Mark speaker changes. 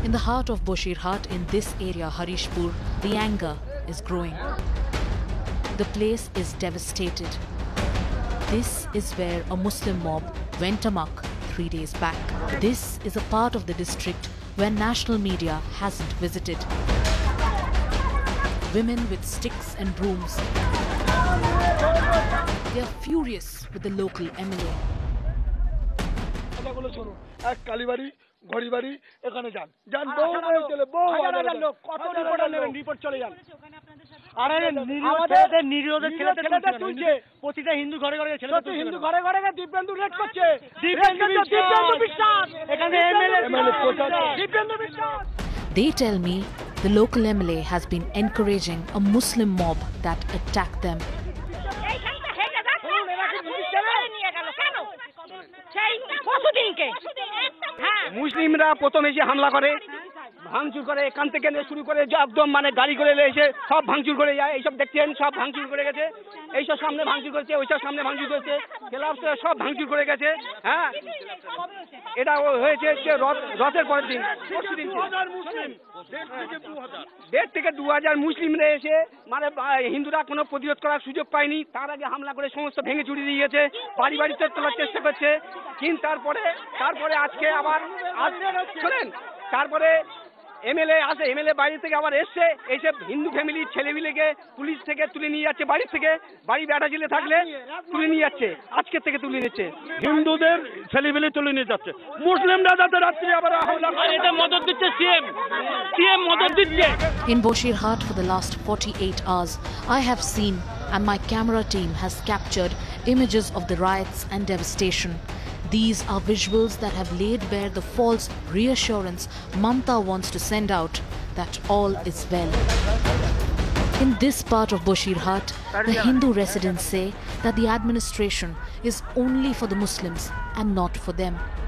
Speaker 1: In the heart of Boshirhat, in this area, Harishpur, the anger is growing. The place is devastated. This is where a Muslim mob went amok 3 days back. This is a part of the district where national media hasn't visited. Women with sticks and brooms. They are furious with the local MLA. They tell me the local MLA has been encouraging a Muslim mob that attacked them.
Speaker 2: মুসলিমরা প্রথমে এসে হামলা করে, ভাঙচুর করে, এখান থেকে শুরু করে একদম মানে গাড়ি করে এসে সব ভাঙচুর করে যায়। এইসব দেখছেন সব ভাঙচুর করে গেছে, এইসব সামনে ভাঙচুর করেছে, ওইসব সামনে ভাঙচুর করেছে, ক্লাব সব ভাঙচুর করে গেছে। হ্যাঁ, এটা হয়েছে যে রথের পরের দিন, পরশু দিন। 1,500 থেকে 2,000 মুসলিমরা এসে মানে হিন্দুরা কোনো প্রতিরোধ করার সুযোগ পায়নি, তার আগে হামলা করে সমস্ত ভেঙে চুরি দিয়ে গেছে, বাড়ি বাড়িতে তোলার চেষ্টা করছে। কিন্তু তারপরে আজকে আবার শোনেন, তারপরে এমএলএ আসে, এমএলএ বাড়ি থেকে আবার এসে হিন্দু ফ্যামিলির ছেলেমিলেকে পুলিশ থেকে তুলে নিয়ে যাচ্ছে, বাড়ি থেকে বাড়ি বেটা ছেলে থাকলে তুলে নিয়ে যাচ্ছে, আজকের থেকে তুলে নিচ্ছে, হিন্দুদের ছেলেমিলে তুলে নিয়ে যাচ্ছে, মুসলিমরা যাতে রাত্রি আবার এটা মদত দিচ্ছে, সিএম মদত দিচ্ছে।
Speaker 1: In Boshirhat for the last 48 hours, I have seen and my camera team has captured images of the riots and devastation. These are visuals that have laid bare the false reassurance Mamta wants to send out that all is well. In this part of Boshirhat, the Hindu residents say that the administration is only for the Muslims and not for them.